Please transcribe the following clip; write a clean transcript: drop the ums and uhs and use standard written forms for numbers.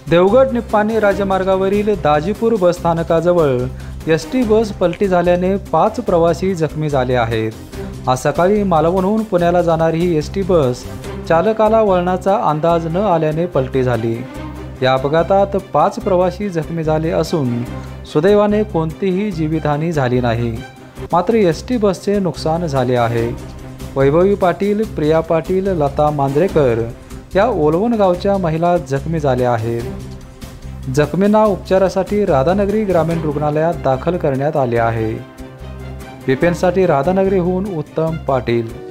देवगड निप्पाणी राजमार्गावरील दाजीपूर बसस्थानकाजवळ ST bus पलटी झाल्याने 5 प्रवासी जखमी झाले आहेत। आज सकाळी मालवणहून पुण्याला जाणारी ही एसटी बस चालकाला वळणाचा अंदाज न आल्याने पलटी झाली। या अपघातात 5 प्रवासी जखमी झाले असून सुदैवाने कोणतीही जीवितहानी झाली नाही, मात्र एसटी बसचे नुकसान झाले आहे। वैभवी पाटील, प्रिया पाटील, लता मांजरेकर या ओलवण गावच्या महिला जखमी झाल्या आहेत। जखमींना उपचारासाठी राधानगरी ग्रामीण रुग्णालयात दाखल करण्यात आले आहे। विपिनसाठी राधानगरीहून उत्तम पाटील।